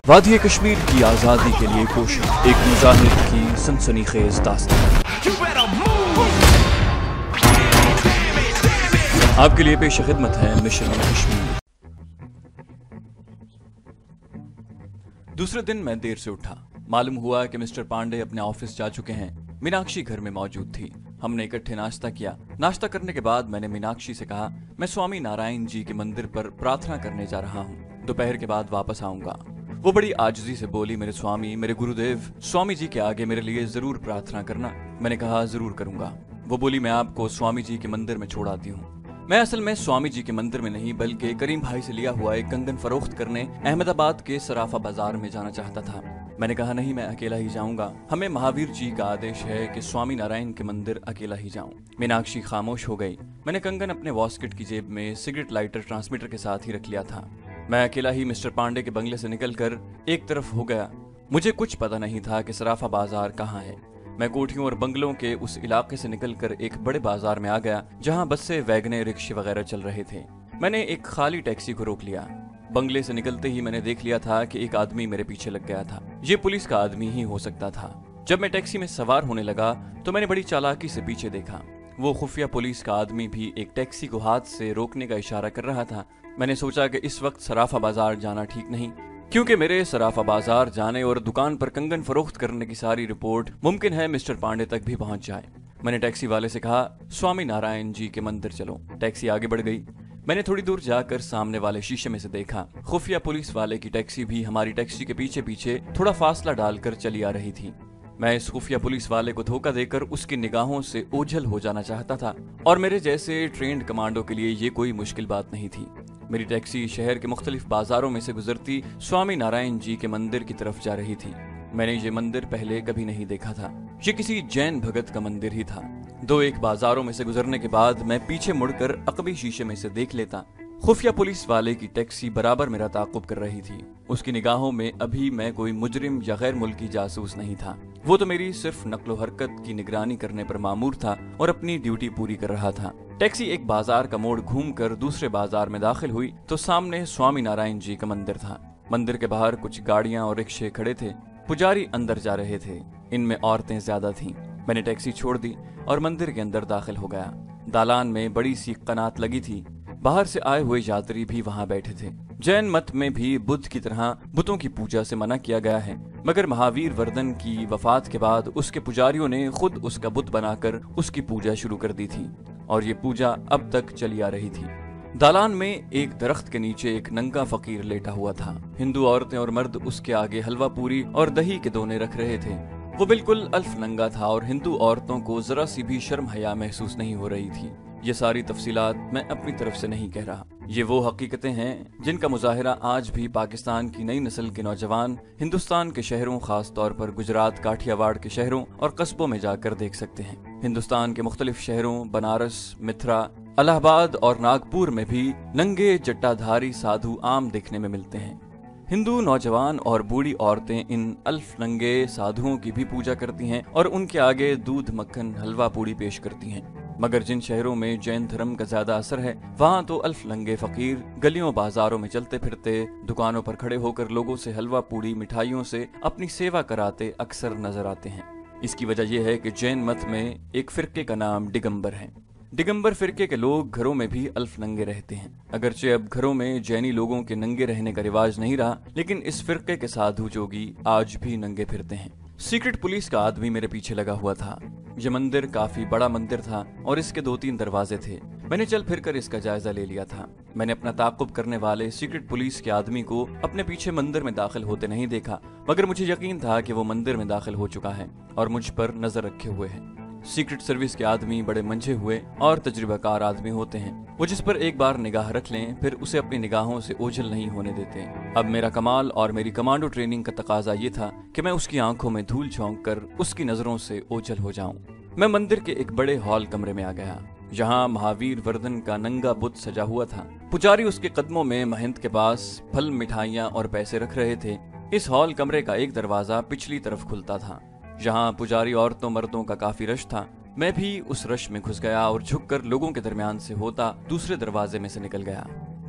वादी कश्मीर की आज़ादी के लिए कोशिश, एक मुजाहिद की सनसनीखेज दास्तान। आपके लिए पेश खिदमत है मिशन कश्मीर। दूसरे दिन मैं देर से उठा। मालूम हुआ कि मिस्टर पांडे अपने ऑफिस जा चुके हैं। मीनाक्षी घर में मौजूद थी। हमने इकट्ठे नाश्ता किया। नाश्ता करने के बाद मैंने मीनाक्षी से कहा, मैं स्वामी नारायण जी के मंदिर पर प्रार्थना करने जा रहा हूँ, दोपहर के बाद वापस आऊंगा। वो बड़ी आजिज़ी से बोली, मेरे स्वामी, मेरे गुरुदेव, स्वामी जी के आगे मेरे लिए जरूर प्रार्थना करना। मैंने कहा, जरूर करूंगा। वो बोली, मैं आपको स्वामी जी के मंदिर में छोड़ आती हूँ। मैं असल में स्वामी जी के मंदिर में नहीं, बल्कि करीम भाई से लिया हुआ एक कंगन फरोख्त करने अहमदाबाद के सराफा बाजार में जाना चाहता था। मैंने कहा, नहीं, मैं अकेला ही जाऊंगा। हमें महावीर जी का आदेश है कि स्वामी नारायण के मंदिर अकेला ही जाऊं। मीनाक्षी खामोश हो गई। मैंने कंगन अपने वॉस्केट की जेब में सिगरेट लाइटर ट्रांसमीटर के साथ ही रख लिया था। मैं अकेला ही मिस्टर पांडे के बंगले से निकलकर एक तरफ हो गया। मुझे कुछ पता नहीं था कि सराफा बाजार कहाँ है। मैं कोठियों और बंगलों के उस इलाके से निकलकर एक बड़े बाजार में आ गया, जहाँ बसें, वैगने, रिक्शे वगैरह चल रहे थे। मैंने एक खाली टैक्सी को रोक लिया। बंगले से निकलते ही मैंने देख लिया था कि एक आदमी मेरे पीछे लग गया था। ये पुलिस का आदमी ही हो सकता था। जब मैं टैक्सी में सवार होने लगा तो मैंने बड़ी चालाकी से पीछे देखा। वो खुफिया पुलिस का आदमी भी एक टैक्सी को हाथ से रोकने का इशारा कर रहा था। मैंने सोचा कि इस वक्त सराफा बाजार जाना ठीक नहीं, क्योंकि मेरे सराफा बाजार जाने और दुकान पर कंगन फरोख्त करने की सारी रिपोर्ट मुमकिन है मिस्टर पांडे तक भी पहुंच जाए। मैंने टैक्सी वाले से कहा, स्वामी नारायण जी के मंदिर चलो। टैक्सी आगे बढ़ गई। मैंने थोड़ी दूर जाकर सामने वाले शीशे में से देखा। खुफिया पुलिस वाले की टैक्सी भी हमारी टैक्सी के पीछे पीछे थोड़ा फासला डालकर चली आ रही थी। मैं इस खुफिया पुलिस वाले को धोखा देकर उसकी निगाहों से ओझल हो जाना चाहता था, और मेरे जैसे ट्रेंड कमांडो के लिए ये कोई मुश्किल बात नहीं थी। मेरी टैक्सी शहर के मुख्तलिफ बाजारों में से गुजरती स्वामी नारायण जी के मंदिर की तरफ जा रही थी। मैंने ये मंदिर पहले कभी नहीं देखा था। ये किसी जैन भगत का मंदिर ही था। दो एक बाजारों में से गुजरने के बाद मैं पीछे मुड़कर अकबी शीशे में से देख लेता। खुफिया पुलिस वाले की टैक्सी बराबर मेरा ताक़ुब कर रही थी। उसकी निगाहों में अभी मैं कोई मुजरिम या गैर मुल्की जासूस नहीं था। वो तो मेरी सिर्फ नक्लो हरकत की निगरानी करने पर मामूर था और अपनी ड्यूटी पूरी कर रहा था। टैक्सी एक बाजार का मोड़ घूमकर दूसरे बाजार में दाखिल हुई तो सामने स्वामी नारायण जी का मंदिर था। मंदिर के बाहर कुछ गाड़ियां और रिक्शे खड़े थे। पुजारी अंदर जा रहे थे। इनमें औरतें ज्यादा थीं। मैंने टैक्सी छोड़ दी और मंदिर के अंदर दाखिल हो गया। दालान में बड़ी सी कनात लगी थी। बाहर से आए हुए यात्री भी वहां बैठे थे। जैन मत में भी बुद्ध की तरह बुतों की पूजा से मना किया गया है, मगर महावीर वर्धन की वफात के बाद उसके पुजारियों ने खुद उसका बुत बनाकर उसकी पूजा शुरू कर दी थी, और ये पूजा अब तक चली आ रही थी। दालान में एक दरख्त के नीचे एक नंगा फकीर लेटा हुआ था। हिंदू औरतें और मर्द उसके आगे हलवा पूरी और दही के दोने रख रहे थे। वो बिल्कुल अल्फ नंगा था और हिंदू औरतों को जरा सी भी शर्म हया महसूस नहीं हो रही थी। ये सारी तफसीलात मैं अपनी तरफ से नहीं कह रहा। ये वो हकीकतें हैं जिनका मुजाहिरा आज भी पाकिस्तान की नई नस्ल के नौजवान हिंदुस्तान के शहरों, खास तौर पर गुजरात, काठियावाड़ के शहरों और कस्बों में जाकर देख सकते हैं। हिंदुस्तान के मुख्तलिफ शहरों, बनारस, मिथिला, इलाहाबाद और नागपुर में भी नंगे जट्टाधारी साधु आम देखने में मिलते हैं। हिंदू नौजवान और बूढ़ी औरतें इन अल्फ नंगे साधुओं की भी पूजा करती हैं और उनके आगे दूध, मक्खन, हलवा पूड़ी पेश करती हैं। मगर जिन शहरों में जैन धर्म का ज्यादा असर है, वहाँ तो अल्फ नंगे फकीर गलियों बाजारों में चलते फिरते, दुकानों पर खड़े होकर लोगों से हलवा पूड़ी, मिठाइयों से अपनी सेवा कराते अक्सर नजर आते हैं। इसकी वजह यह है कि जैन मत में एक फिरके का नाम दिगंबर है। दिगंबर फिरके के लोग घरों में भी अल्फ नंगे रहते हैं। अगरचे अब घरों में जैनी लोगों के नंगे रहने का रिवाज नहीं रहा, लेकिन इस फिरके के साधु जोगी आज भी नंगे फिरते हैं। सीक्रेट पुलिस का आदमी मेरे पीछे लगा हुआ था। यह मंदिर काफी बड़ा मंदिर था और इसके 2-3 दरवाजे थे। मैंने चल फिरकर इसका जायजा ले लिया था। मैंने अपना ताक़ुब करने वाले सीक्रेट पुलिस के आदमी को अपने पीछे मंदिर में दाखिल होते नहीं देखा, मगर मुझे यकीन था कि वो मंदिर में दाखिल हो चुका है और मुझ पर नजर रखे हुए है। सीक्रेट सर्विस के आदमी बड़े मंझे हुए और तजुर्बाकार आदमी होते हैं। वो जिस पर एक बार निगाह रख लें फिर उसे अपनी निगाहों से ओझल नहीं होने देते। अब मेरा कमाल और मेरी कमांडो ट्रेनिंग का तकाजा ये था कि मैं उसकी आंखों में धूल झोंक कर उसकी नजरों से ओझल हो जाऊं। मैं मंदिर के एक बड़े हॉल कमरे में आ गया, जहाँ महावीर वर्धन का नंगा बुत सजा हुआ था। पुजारी उसके कदमों में महंत के पास फल, मिठाइयाँ और पैसे रख रहे थे। इस हॉल कमरे का एक दरवाजा पिछली तरफ खुलता था, जहाँ पुजारी औरतों मर्दों का काफी रश था। मैं भी उस रश में घुस गया और झुककर लोगों के दरमियान से होता दूसरे दरवाजे में से निकल गया।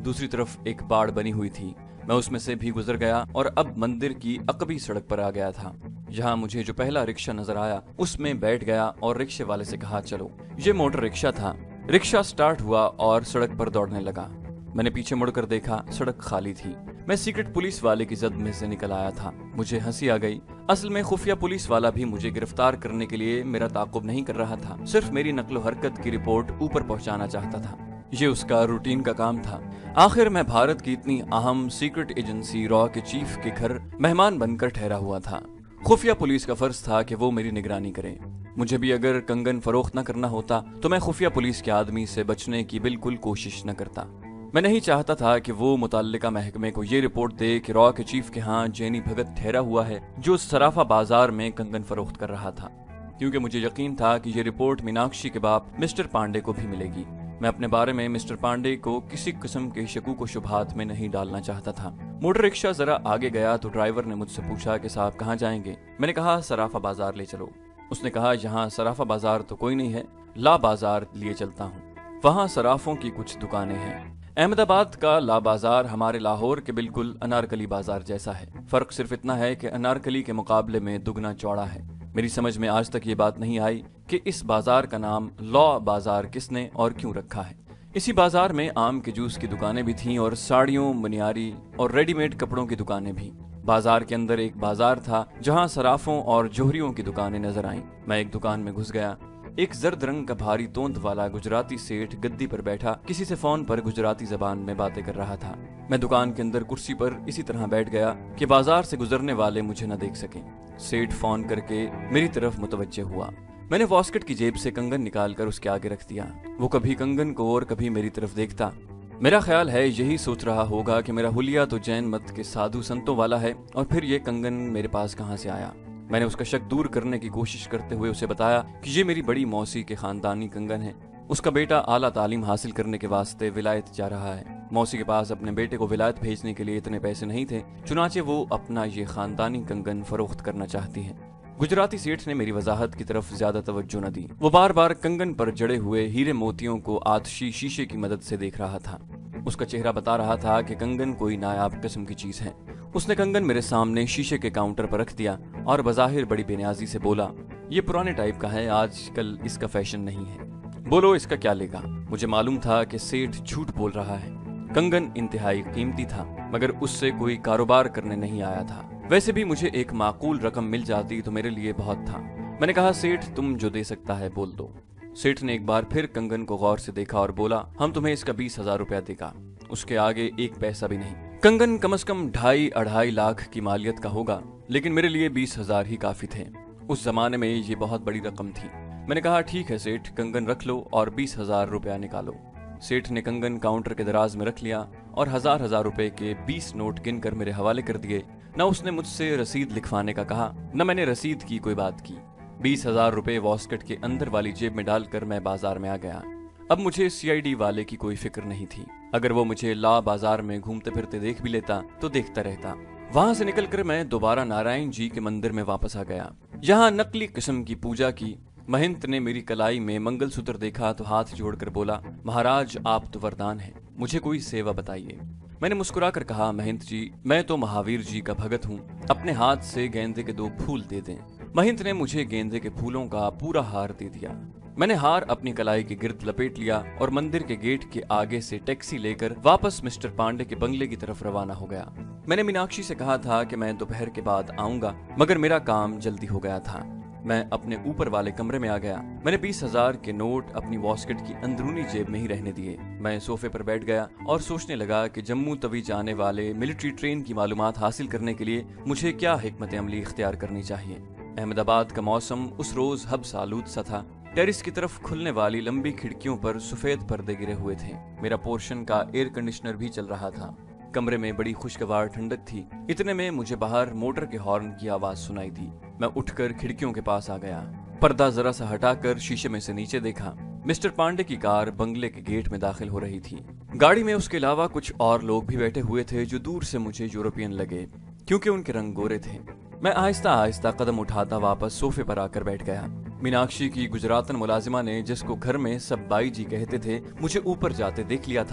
दूसरी तरफ एक बाड़ बनी हुई थी। मैं उसमें से भी गुजर गया और अब मंदिर की अकबी सड़क पर आ गया था। जहाँ मुझे जो पहला रिक्शा नजर आया उसमें बैठ गया और रिक्शे वाले से कहा चलो। ये मोटर रिक्शा था। रिक्शा स्टार्ट हुआ और सड़क पर दौड़ने लगा। मैंने पीछे मुड़कर देखा, सड़क खाली थी। मैं सीक्रेट पुलिस वाले की जद में से निकल आया था। मुझे हंसी आ गई। असल में खुफिया पुलिस वाला भी मुझे गिरफ्तार करने के लिए मेरा ताकुब नहीं कर रहा था, सिर्फ मेरी नकलो हरकत की रिपोर्ट ऊपर पहुंचाना चाहता था। ये उसका रूटीन का काम था। आखिर मैं भारत की इतनी अहम सीक्रेट एजेंसी रॉ के चीफ के घर मेहमान बनकर ठहरा हुआ था। खुफिया पुलिस का फर्ज था कि वो मेरी निगरानी करे। मुझे भी अगर कंगन फरोख्त न करना होता तो मैं खुफिया पुलिस के आदमी से बचने की बिल्कुल कोशिश न करता। मैं नहीं चाहता था कि वो मुतल्लिका महकमे को ये रिपोर्ट दे कि रॉ के चीफ के यहाँ जेनी भगत ठहरा हुआ है जो सराफा बाजार में कंगन फरोख्त कर रहा था, क्योंकि मुझे यकीन था कि ये रिपोर्ट मीनाक्षी के बाप मिस्टर पांडे को भी मिलेगी। मैं अपने बारे में मिस्टर पांडे को किसी किस्म के शकूक व शुबहात में नहीं डालना चाहता था। मोटर रिक्शा जरा आगे गया तो ड्राइवर ने मुझसे पूछा कि साहब कहाँ जाएंगे। मैंने कहा सराफा बाजार ले चलो। उसने कहा यहाँ सराफा बाजार तो कोई नहीं है, ला बाजार लिए चलता हूँ, वहाँ सराफों की कुछ दुकानें हैं। अहमदाबाद का ला बाजार हमारे लाहौर के बिल्कुल अनारकली बाजार जैसा है। फर्क सिर्फ इतना है कि अनारकली के मुकाबले में दुगना चौड़ा है। मेरी समझ में आज तक ये बात नहीं आई कि इस बाजार का नाम लॉ बाजार किसने और क्यों रखा है। इसी बाजार में आम के जूस की दुकानें भी थीं और साड़ियों, मनियारी और रेडीमेड कपड़ों की दुकानें भी। बाजार के अंदर एक बाजार था जहां सराफों और जोहरियों की दुकानें नजर आईं। मैं एक दुकान में घुस गया। एक जर्द रंग का भारी तोंद वाला गुजराती सेठ गद्दी पर बैठा किसी से फोन पर गुजराती जबान में बातें कर रहा था। मैं दुकान के अंदर कुर्सी पर इसी तरह बैठ गया कि बाजार से गुजरने वाले मुझे न देख सकें। सेठ फोन करके मेरी तरफ मुतवज्जे हुआ। मैंने वॉस्कट की जेब से कंगन निकालकर उसके आगे रख दिया। वो कभी कंगन को और कभी मेरी तरफ देखता। मेरा ख्याल है यही सोच रहा होगा कि मेरा हुलिया तो जैन मत के साधु संतों वाला है और फिर ये कंगन मेरे पास कहाँ से आया। मैंने उसका शक दूर करने की कोशिश करते हुए उसे बताया कि ये मेरी बड़ी मौसी के खानदानी कंगन है। उसका बेटा आला तालीम हासिल करने के वास्ते विलायत जा रहा है। मौसी के पास अपने बेटे को विलायत भेजने के लिए इतने पैसे नहीं थे, चुनाचे वो अपना ये खानदानी कंगन फरोख्त करना चाहती है। गुजराती सेठ ने मेरी वजाहत की तरफ ज्यादा तवज्जो न दी। वो बार बार कंगन पर जड़े हुए हीरे मोतियों को आतशी शीशे की मदद से देख रहा था। उसका चेहरा बता रहा था कि कंगन कोई नायाब किस्म की चीज है। उसने कंगन मेरे सामने शीशे के काउंटर पर रख दिया और बज़ाहिर बड़ी बेनियाजी से बोला, ये पुराने टाइप का है, आजकल इसका फैशन नहीं है। बोलो इसका क्या लेगा। मुझे मालूम था कि सेठ झूठ बोल रहा है। कंगन इंतहाई कीमती था, मगर उससे कोई कारोबार करने नहीं आया था। वैसे भी मुझे एक माकूल रकम मिल जाती तो मेरे लिए बहुत था। मैंने कहा, सेठ तुम जो दे सकता है बोल दो। सेठ ने एक बार फिर कंगन को गौर से देखा और बोला, हम तुम्हें इसका 20,000 रुपया देगा। उसके आगे एक पैसा भी नहीं। कंगन कम से कम 2.5-2.5 लाख की मालियत का होगा, लेकिन मेरे लिए 20,000 ही काफी थे। उस जमाने में ये बहुत बड़ी रकम थी। मैंने कहा, ठीक है सेठ, कंगन रख लो और 20,000 रुपया निकालो। सेठ ने कंगन काउंटर के दराज में रख लिया और हजार रुपए के 20 नोट गिनकर मेरे हवाले कर दिए। न उसने मुझसे रसीद लिखवाने का कहा, न मैंने रसीद की कोई बात की। 20,000 रुपए वॉस्कट के अंदर वाली जेब में डालकर मैं बाजार में आ गया। अब मुझे CID वाले की कोई फिक्र नहीं थी। अगर वो मुझे ला बाजार में घूमते फिरते देख भी लेता तो देखता रहता। वहां से निकलकर मैं दोबारा नारायण जी के मंदिर में वापस आ गया। यहाँ नकली किस्म की पूजा की। महंत ने मेरी कलाई में मंगलसूत्र देखा तो हाथ जोड़कर बोला, महाराज आप तो वरदान है, मुझे कोई सेवा बताइए। मैंने मुस्कुराकर कहा, महंत जी मैं तो महावीर जी का भगत हूँ, अपने हाथ से गेंदे के 2 फूल दे दें। महंत ने मुझे गेंदे के फूलों का पूरा हार दे दिया। मैंने हार अपनी कलाई के गिर्द लपेट लिया और मंदिर के गेट के आगे से टैक्सी लेकर वापस मिस्टर पांडे के बंगले की तरफ रवाना हो गया। मैंने मीनाक्षी से कहा था कि मैं दोपहर के बाद आऊंगा, मगर मेरा काम जल्दी हो गया था। मैं अपने ऊपर वाले कमरे में आ गया। मैंने 20,000 के नोट अपनी वॉस्कट की अंदरूनी जेब में ही रहने दिए। मैं सोफे पर बैठ गया और सोचने लगा कि जम्मू तवी जाने वाले मिलिट्री ट्रेन की मालूमात हासिल करने के लिए मुझे क्या हिकमत अमली इख्तियार करनी चाहिए। अहमदाबाद का मौसम उस रोज हब्स आलूद सा था। टेरिस की तरफ खुलने वाली लंबी खिड़कियों पर सफेद पर्दे गिरे हुए थे। मेरा पोर्शन का एयर कंडीशनर भी चल रहा था। कमरे में बड़ी खुशगवार ठंडक थी। इतने में मुझे बाहर मोटर के हॉर्न की आवाज सुनाई दी। मैं उठकर खिड़कियों के पास आ गया। पर्दा जरा सा हटाकर शीशे में से नीचे देखा। मिस्टर पांडे की कार बंगले के गेट में दाखिल हो रही थी। गाड़ी में उसके अलावा कुछ और लोग भी बैठे हुए थे जो दूर से मुझे यूरोपियन लगे, क्योंकि उनके रंग गोरे थे। मैं आहिस्ता आहिस्ता कदम उठाता वापस सोफे पर आकर बैठ गया। मीनाक्षी की गुजरातन मुलाजिमा ने, जिसको घर में सब बाई जी कहते थे, मुझे ऊपर जाते देख लिया था।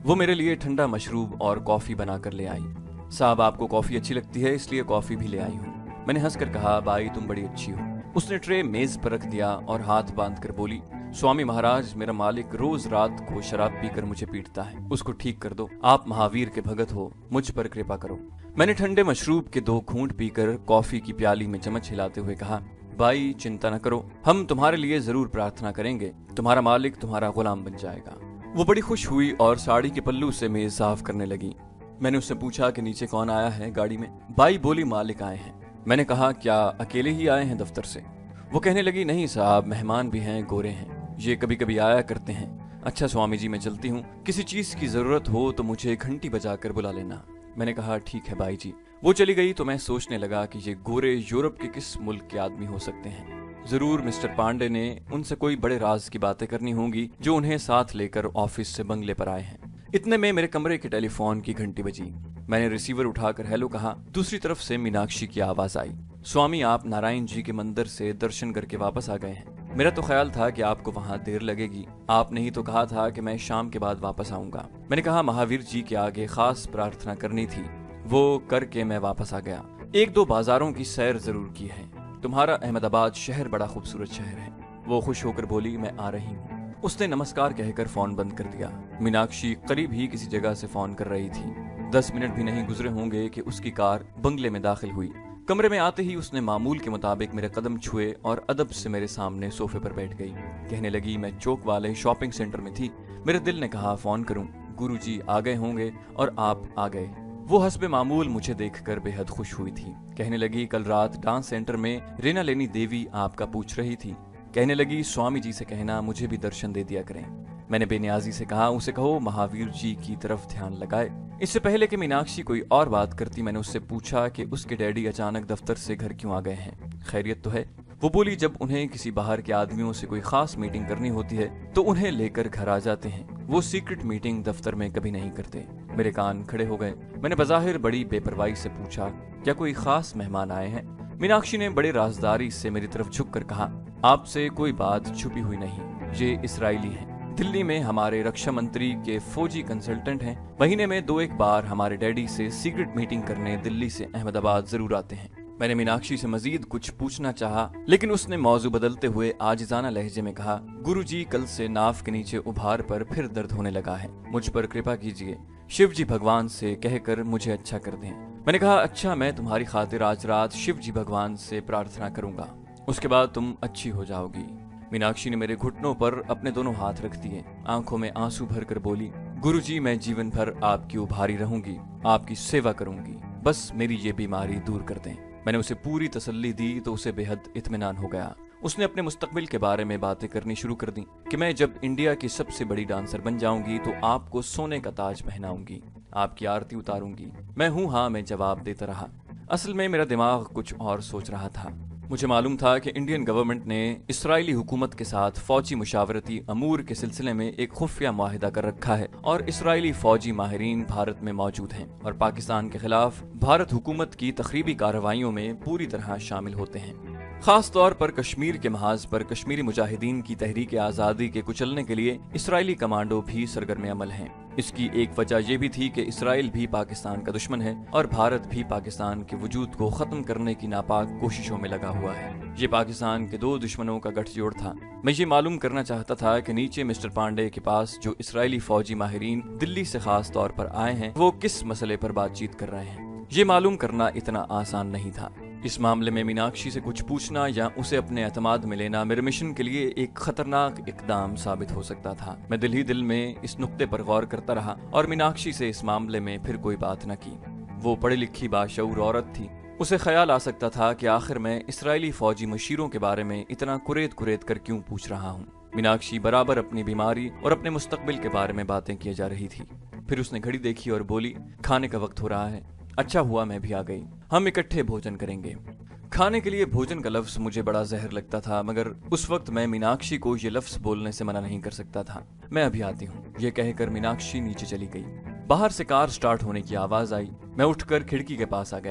वो मेरे लिए ठंडा मशरूब और कॉफी बनाकर ले आई। साहब, आपको कॉफी अच्छी लगती है, इसलिए कॉफी भी ले आई हूँ। मैंने हंसकर कहा, बाई तुम बड़ी अच्छी हो। उसने ट्रे मेज पर रख दिया और हाथ बांध कर बोली, स्वामी महाराज, मेरा मालिक रोज रात को शराब पीकर मुझे पीटता है, उसको ठीक कर दो। आप महावीर के भगत हो, मुझ पर कृपा करो। मैंने ठंडे मशरूब के 2 घूंट पीकर कॉफी की प्याली में चम्मच हिलाते हुए कहा, बाई चिंता न करो, हम तुम्हारे लिए जरूर प्रार्थना करेंगे, तुम्हारा मालिक तुम्हारा गुलाम बन जाएगा। वो बड़ी खुश हुई और साड़ी के पल्लू से मेज साफ करने लगी। मैंने उससे पूछा कि नीचे कौन आया है गाड़ी में। बाई बोली, मालिक आए हैं। मैंने कहा, क्या अकेले ही आए हैं दफ्तर से? वो कहने लगी, नहीं साहब, मेहमान भी हैं, गोरे हैं, ये कभी कभी आया करते हैं। अच्छा स्वामी जी, मैं चलती हूँ, किसी चीज की जरूरत हो तो मुझे घंटी बजाकर बुला लेना। मैंने कहा, ठीक है बाई जी। वो चली गई तो मैं सोचने लगा कि ये गोरे यूरोप के किस मुल्क के आदमी हो सकते हैं। जरूर मिस्टर पांडे ने उनसे कोई बड़े राज की बातें करनी होंगी जो उन्हें साथ लेकर ऑफिस से बंगले पर आए हैं। इतने में मेरे कमरे के टेलीफोन की घंटी बजी। मैंने रिसीवर उठाकर हेलो कहा। दूसरी तरफ से मीनाक्षी की आवाज आई, स्वामी, आप नारायण जी के मंदिर से दर्शन करके वापस आ गए हैं। मेरा तो ख्याल था कि आपको वहाँ देर लगेगी, आपने ही तो कहा था कि मैं शाम के बाद वापस आऊंगा। मैंने कहा, महावीर जी के आगे खास प्रार्थना करनी थी, वो करके मैं वापस आ गया। 1-2 बाजारों की सैर जरूर की है। तुम्हारा अहमदाबाद शहर बड़ा खूबसूरत शहर है। वो खुश होकर बोली, मैं आ रही हूँ। उसने नमस्कार कहकर फोन बंद कर दिया। मीनाक्षी करीब ही किसी जगह से फोन कर रही थी। 10 मिनट भी नहीं गुजरे होंगे कि उसकी कार बंगले में दाखिल हुई। कमरे में आते ही उसने मामूल के मुताबिक मेरे कदम छुए और अदब से मेरे सामने सोफे पर बैठ गई। कहने लगी, मैं चौक वाले शॉपिंग सेंटर में थी, मेरे दिल ने कहा फोन करूं, गुरुजी आ गए होंगे और आप आ गए। वो हस्बे मामूल मुझे देखकर बेहद खुश हुई थी। कहने लगी, कल रात डांस सेंटर में रीना लेनी देवी आपका पूछ रही थी। कहने लगी, स्वामी जी से कहना मुझे भी दर्शन दे दिया करें। मैंने बेनियाजी से कहा, उसे कहो महावीर जी की तरफ ध्यान लगाए। इससे पहले कि मीनाक्षी कोई और बात करती, मैंने उससे पूछा कि उसके डैडी अचानक दफ्तर से घर क्यों आ गए हैं, खैरियत तो है? वो बोली, जब उन्हें किसी बाहर के आदमियों से कोई खास मीटिंग करनी होती है तो उन्हें लेकर घर आ जाते हैं, वो सीक्रेट मीटिंग दफ्तर में कभी नहीं करते। मेरे कान खड़े हो गए। मैंने बज़ाहिर बड़ी बेपरवाही से पूछा, क्या कोई खास मेहमान आए हैं? मीनाक्षी ने बड़े राजदारी से मेरी तरफ झुककर कहा, आपसे कोई बात छुपी हुई नहीं, ये इसराइली हैं, दिल्ली में हमारे रक्षा मंत्री के फौजी कंसल्टेंट हैं, महीने में 2-1 बार हमारे डैडी से सीक्रेट मीटिंग करने दिल्ली से अहमदाबाद जरूर आते हैं। मैंने मीनाक्षी से मजीद कुछ पूछना चाहा, लेकिन उसने मौजू बदलते हुए आजिजाना लहजे में कहा, गुरुजी, कल से नाफ के नीचे उभार पर फिर दर्द होने लगा है, मुझ पर कृपा कीजिए, शिव जी भगवान से कहकर मुझे अच्छा कर दें। मैंने कहा, अच्छा, मैं तुम्हारी खातिर आज रात शिव जी भगवान से प्रार्थना करूंगा, उसके बाद तुम अच्छी हो जाओगी। मीनाक्षी ने मेरे घुटनों पर अपने दोनों हाथ रख दिए, आंखों में आंसू भरकर बोली, गुरुजी, मैं जीवन भर आपकी उभारी रहूंगी, आपकी सेवा करूंगी, बस मेरी ये बीमारी दूर कर दें। मैंने उसे पूरी तसल्ली दी तो उसे बेहद इत्मीनान हो गया। उसने अपने मुस्तकबिल के बारे में बातें करनी शुरू कर दी कि मैं जब इंडिया की सबसे बड़ी डांसर बन जाऊंगी तो आपको सोने का ताज पहनाऊंगी, आपकी आरती उतारूंगी। मैं हूँ हाँ में जवाब देता रहा। असल में मेरा दिमाग कुछ और सोच रहा था। मुझे मालूम था कि इंडियन गवर्नमेंट ने इसराइली हुकूमत के साथ फौजी मुशावरती अमूर के सिलसिले में एक खुफिया मुआहिदा कर रखा है और इसराइली फौजी माहिरीन भारत में मौजूद हैं और पाकिस्तान के खिलाफ भारत हुकूमत की तखरीबी कार्रवाइयों में पूरी तरह शामिल होते हैं। खास तौर पर कश्मीर के महाज पर कश्मीरी मुजाहिदीन की तहरीक आज़ादी के कुचलने के लिए इसराइली कमांडो भी सरगर्म अमल हैं। इसकी एक वजह यह भी थी कि इसराइल भी पाकिस्तान का दुश्मन है और भारत भी पाकिस्तान के वजूद को खत्म करने की नापाक कोशिशों में लगा हुआ है। ये पाकिस्तान के 2 दुश्मनों का गठजोड़ था। मैं ये मालूम करना चाहता था कि नीचे मिस्टर पांडे के पास जो इसराइली फौजी माहिरीन दिल्ली से खास तौर पर आए हैं वो किस मसले पर बातचीत कर रहे हैं। ये मालूम करना इतना आसान नहीं था। इस मामले में मीनाक्षी से कुछ पूछना या उसे अपने एतमाद में लेना मेरे मिशन के लिए एक खतरनाक इकदाम साबित हो सकता था। मैं दिल ही दिल में इस नुक्ते पर गौर करता रहा और मीनाक्षी से इस मामले में फिर कोई बात न की। वो पढ़ी लिखी बाशऊर औरत थी। उसे ख्याल आ सकता था कि आखिर मैं इसराइली फौजी मशीरों के बारे में इतना कुरेद कुरेद कर क्यों पूछ रहा हूँ। मीनाक्षी बराबर अपनी बीमारी और अपने मुस्तकबिल के बारे में बातें किए जा रही थी। फिर उसने घड़ी देखी और बोली, खाने का वक्त हो रहा है। अच्छा हुआ मैं भी आ गई, हम इकट्ठे भोजन करेंगे। खाने के लिए भोजन का लफ्ज मुझे बड़ा जहर लगता था, मगर उस वक्त मैं मीनाक्षी को ये लफ्ज बोलने से मना नहीं कर सकता था। मैं अभी आती हूँ, ये कहकर मीनाक्षी नीचे चली गई। बाहर से कार स्टार्ट होने की आवाज आई। मैं उठकर खिड़की के पास आ गया।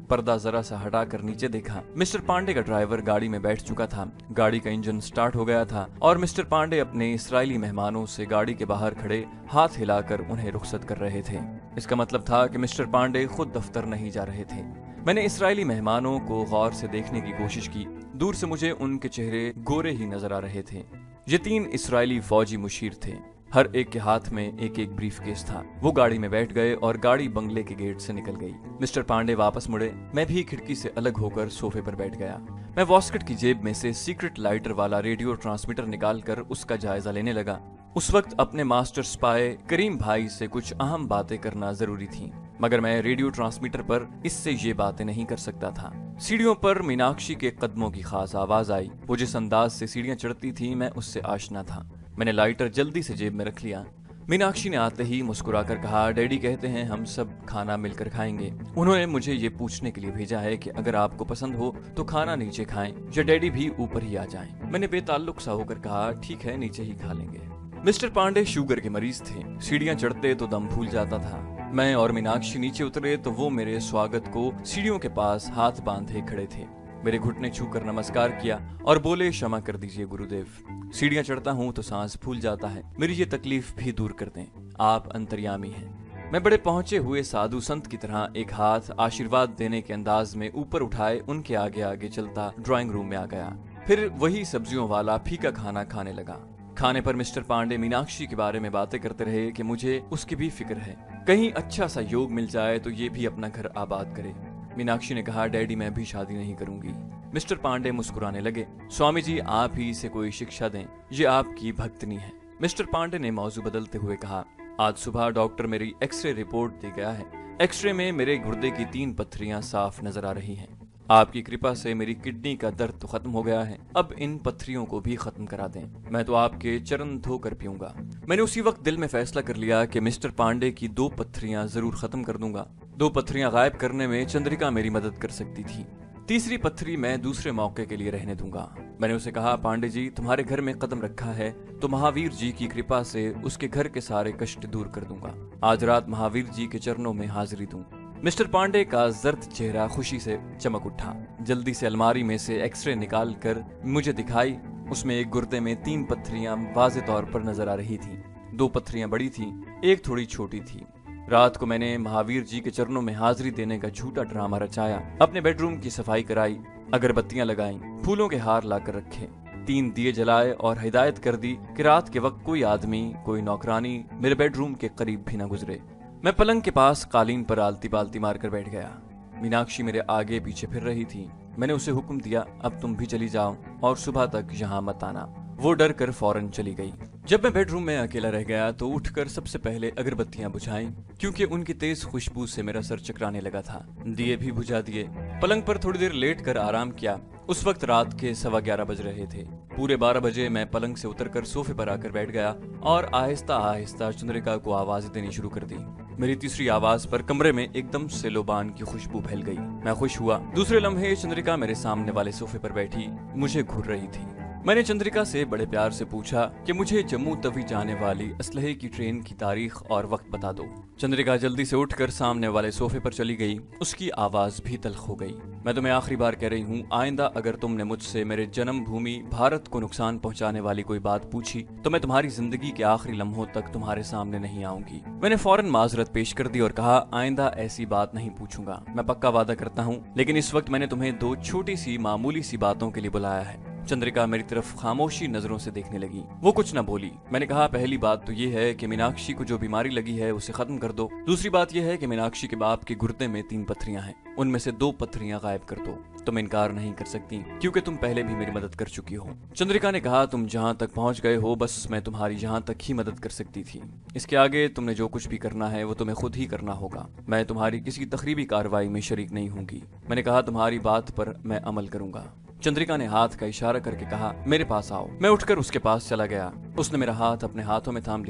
पर्दा जरा सा हटाकर नीचे देखा। मिस्टर पांडे का ड्राइवर गाड़ी में बैठ चुका था। गाड़ी का इंजन स्टार्ट हो गया था और मिस्टर पांडे अपने इसराइली मेहमानों से गाड़ी के बाहर खड़े हाथ हिलाकर उन्हें रुखसत कर रहे थे। इसका मतलब था कि मिस्टर पांडे खुद दफ्तर नहीं जा रहे थे। मैंने इसराइली मेहमानों को गौर से देखने की कोशिश की। दूर से मुझे उनके चेहरे गोरे ही नजर आ रहे थे। ये 3 इसराइली फौजी मुशीर थे। हर एक के हाथ में एक एक ब्रीफकेस था। वो गाड़ी में बैठ गए और गाड़ी बंगले के गेट से निकल गई। मिस्टर पांडे वापस मुड़े। मैं भी खिड़की से अलग होकर सोफे पर बैठ गया। मैं वॉस्कट की जेब में से सीक्रेट लाइटर वाला रेडियो ट्रांसमीटर निकालकर उसका जायजा लेने लगा। उस वक्त अपने मास्टर स्पाई करीम भाई से कुछ अहम बातें करना जरूरी थी, मगर मैं रेडियो ट्रांसमीटर पर इससे ये बातें नहीं कर सकता था। सीढ़ियों पर मीनाक्षी के कदमों की खास आवाज आई। वो जिस अंदाज से सीढ़ियां चढ़ती थी मैं उससे आशना था। मैंने लाइटर जल्दी से जेब में रख लिया। मीनाक्षी ने आते ही मुस्कुराकर कहा, डैडी कहते हैं हम सब खाना मिलकर खाएंगे। उन्होंने मुझे ये पूछने के लिए भेजा है कि अगर आपको पसंद हो तो खाना नीचे खाएं या डैडी भी ऊपर ही आ जाएं। मैंने बेताल्लुक सा होकर कहा, ठीक है, नीचे ही खा लेंगे। मिस्टर पांडे शुगर के मरीज थे। सीढ़ियां चढ़ते तो दम फूल जाता था। मैं और मीनाक्षी नीचे उतरे तो वो मेरे स्वागत को सीढ़ियों के पास हाथ बांधे खड़े थे। मेरे घुटने छूकर नमस्कार किया और बोले, क्षमा कर दीजिए गुरुदेव, सीढ़ियां चढ़ता हूँ तो सांस फूल जाता है। मेरी ये तकलीफ भी दूर कर दें, आप अंतर्यामी हैं। मैं बड़े पहुंचे हुए साधु संत की तरह एक हाथ आशीर्वाद देने के अंदाज में ऊपर उठाए उनके आगे आगे चलता ड्राइंग रूम में आ गया। फिर वही सब्जियों वाला फीका खाना खाने लगा। खाने पर मिस्टर पांडे मीनाक्षी के बारे में बातें करते रहे कि मुझे उसकी भी फिक्र है, कहीं अच्छा सा योग मिल जाए तो ये भी अपना घर आबाद करे। मीनाक्षी ने कहा, डैडी मैं भी शादी नहीं करूंगी। मिस्टर पांडे मुस्कुराने लगे। स्वामी जी आप ही इसे कोई शिक्षा दें, ये आपकी भक्तनी है। मिस्टर पांडे ने मौजू बदलते हुए कहा, आज सुबह डॉक्टर मेरी एक्सरे रिपोर्ट दे गया है। एक्सरे में मेरे गुर्दे की 3 पत्थरियां साफ नजर आ रही हैं। आपकी कृपा से मेरी किडनी का दर्द तो खत्म हो गया है, अब इन पत्थरियों को भी खत्म करा दें। मैं तो आपके चरण धोकर पीऊंगा। मैंने उसी वक्त दिल में फैसला कर लिया कि मिस्टर पांडे की 2 पत्थरियां जरूर खत्म कर दूंगा। 2 पत्थरियां गायब करने में चंद्रिका मेरी मदद कर सकती थी। तीसरी पत्थरी मैं दूसरे मौके के लिए रहने दूंगा। मैंने उसे कहा, पांडे जी तुम्हारे घर में कदम रखा है तो महावीर जी की कृपा से उसके घर के सारे कष्ट दूर कर दूंगा। आज रात महावीर जी के चरणों में हाजिरी दूं। मिस्टर पांडे का जर्द चेहरा खुशी से चमक उठा। जल्दी से अलमारी में से एक्सरे निकाल कर मुझे दिखाई। उसमें एक गुर्दे में 3 पत्थरियां वाज़े तौर पर नजर आ रही थी। 2 पत्थरियां बड़ी थी, एक थोड़ी छोटी थी। रात को मैंने महावीर जी के चरणों में हाजिरी देने का झूठा ड्रामा रचाया। अपने बेडरूम की सफाई कराई, अगरबत्तियां लगाई, फूलों के हार लाकर रखे, 3 दिए जलाए और हिदायत कर दी कि रात के वक्त कोई आदमी, कोई नौकरानी मेरे बेडरूम के करीब भी न गुजरे। मैं पलंग के पास कालीन पर आलती पालती मारकर बैठ गया। मीनाक्षी मेरे आगे पीछे फिर रही थी। मैंने उसे हुक्म दिया, अब तुम भी चली जाओ और सुबह तक यहाँ मत आना। वो डर कर फौरन चली गई। जब मैं बेडरूम में अकेला रह गया तो उठकर सबसे पहले अगरबत्तियां बुझाईं, क्योंकि उनकी तेज खुशबू से मेरा सर चकराने लगा था। दिए भी बुझा दिए। पलंग पर थोड़ी देर लेट कर आराम किया। उस वक्त रात के 11:15 बज रहे थे। पूरे 12 बजे मैं पलंग से उतरकर सोफे पर आकर बैठ गया और आहिस्ता आहिस्ता चंद्रिका को आवाज देनी शुरू कर दी। मेरी तीसरी आवाज पर कमरे में एकदम से लोबान की खुशबू फैल गई। मैं खुश हुआ। दूसरे लम्हे चंद्रिका मेरे सामने वाले सोफे पर बैठी मुझे घूर रही थी। मैंने चंद्रिका से बड़े प्यार से पूछा कि मुझे जम्मू तवी जाने वाली असलहे की ट्रेन की तारीख और वक्त बता दो। चंद्रिका जल्दी से उठकर सामने वाले सोफे पर चली गई। उसकी आवाज भी तल्ख हो गई। मैं तुम्हें आखिरी बार कह रही हूँ, आइंदा अगर तुमने मुझसे मेरे जन्मभूमि भारत को नुकसान पहुँचाने वाली कोई बात पूछी तो मैं तुम्हारी जिंदगी के आखिरी लम्हों तक तुम्हारे सामने नहीं आऊंगी। मैंने फौरन माजरत पेश कर दी और कहा, आइंदा ऐसी बात नहीं पूछूंगा, मैं पक्का वादा करता हूँ। लेकिन इस वक्त मैंने तुम्हें 2 छोटी सी मामूली सी बातों के लिए बुलाया है। चंद्रिका मेरी तरफ खामोशी नजरों से देखने लगी। वो कुछ न बोली। मैंने कहा, पहली बात तो ये है कि मीनाक्षी को जो बीमारी लगी है उसे खत्म कर दो। दूसरी बात यह है कि मीनाक्षी के बाप के गुर्दे में 3 पत्थरियां हैं, उनमें से 2 पत्थरियां गायब कर दो। तुम इनकार नहीं कर सकती क्योंकि तुम पहले भी मेरी मदद कर चुकी हो। चंद्रिका ने कहा, तुम जहाँ तक पहुँच गए हो बस मैं तुम्हारी यहाँ तक ही मदद कर सकती थी। इसके आगे तुमने जो कुछ भी करना है वो तुम्हें खुद ही करना होगा। मैं तुम्हारी किसी तकरीबी कार्रवाई में शरीक नहीं होंगी। मैंने कहा, तुम्हारी बात पर मैं अमल करूंगा। चंद्रिका ने हाथ का इशारा करके कहा, मेरे पास आओ। मैं उठकर उसके पास चला गया। उसने मेरा हाथ अपने हाथों में थाम लिया।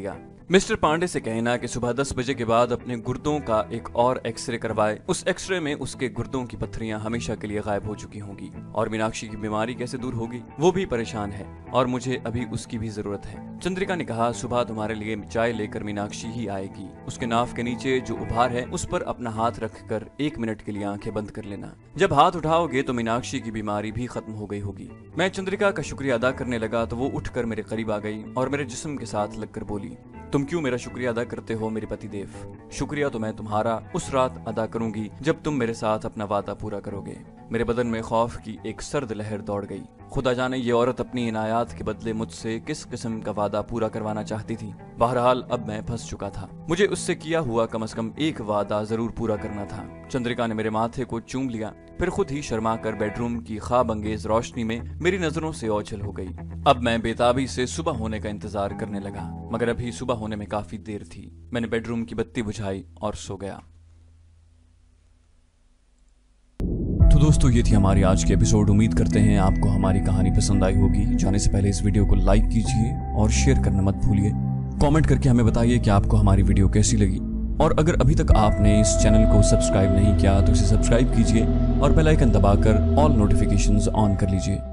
मिस्टर पांडे से कहना कि सुबह 10 बजे के बाद अपने गुर्दों का एक और एक्सरे करवाए। उस एक्सरे में उसके गुर्दों की पत्थरियां हमेशा के लिए गायब हो चुकी होंगी और मीनाक्षी की बीमारी कैसे दूर होगी। वो भी परेशान है और मुझे अभी उसकी भी जरूरत है। चंद्रिका ने कहा, सुबह तुम्हारे लिए चाय लेकर मीनाक्षी ही आएगी। उसके नाफ के नीचे जो उभार है उस पर अपना हाथ रखकर 1 मिनट के लिए आंखें बंद कर लेना। जब हाथ उठाओगे तो मीनाक्षी की बीमारी भी खत्म हो गई होगी। मैं चंद्रिका का शुक्रिया अदा करने लगा तो वो उठकर मेरे करीब आ गई और मेरे जिस्म के साथ लगकर बोली, तुम क्यों मेरा शुक्रिया अदा करते हो मेरे पतिदेव? शुक्रिया तो मैं तुम्हारा उस रात अदा करूंगी जब तुम मेरे साथ अपना वादा पूरा करोगे। मेरे बदन में खौफ की एक सर्द लहर दौड़ गई। खुदा जाने ये औरत अपनी इनायात के बदले मुझसे किस किस्म का वादा पूरा करवाना चाहती थी। बहरहाल अब मैं फंस चुका था। मुझे उससे किया हुआ कम से कम एक वादा जरूर पूरा करना था। चंद्रिका ने मेरे माथे को चूम लिया, फिर खुद ही शर्मा कर बेडरूम की ख्वाब अंगेज रोशनी में मेरी नजरों से ओझल हो गई। अब मैं बेताबी से सुबह होने का इंतजार करने लगा, मगर अभी सुबह होने में काफी देर थी। मैंने बेडरूम की बत्ती बुझाई और सो गया। तो दोस्तों, ये थी हमारी आज की एपिसोड। उम्मीद करते हैं आपको हमारी कहानी पसंद आई होगी। जाने से पहले इस वीडियो को लाइक कीजिए और शेयर करना मत भूलिए। कमेंट करके हमें बताइए कि आपको हमारी वीडियो कैसी लगी। और अगर अभी तक आपने इस चैनल को सब्सक्राइब नहीं किया तो इसे सब्सक्राइब कीजिए और बेल आइकन दबाकर ऑल नोटिफिकेशंस ऑन कर लीजिए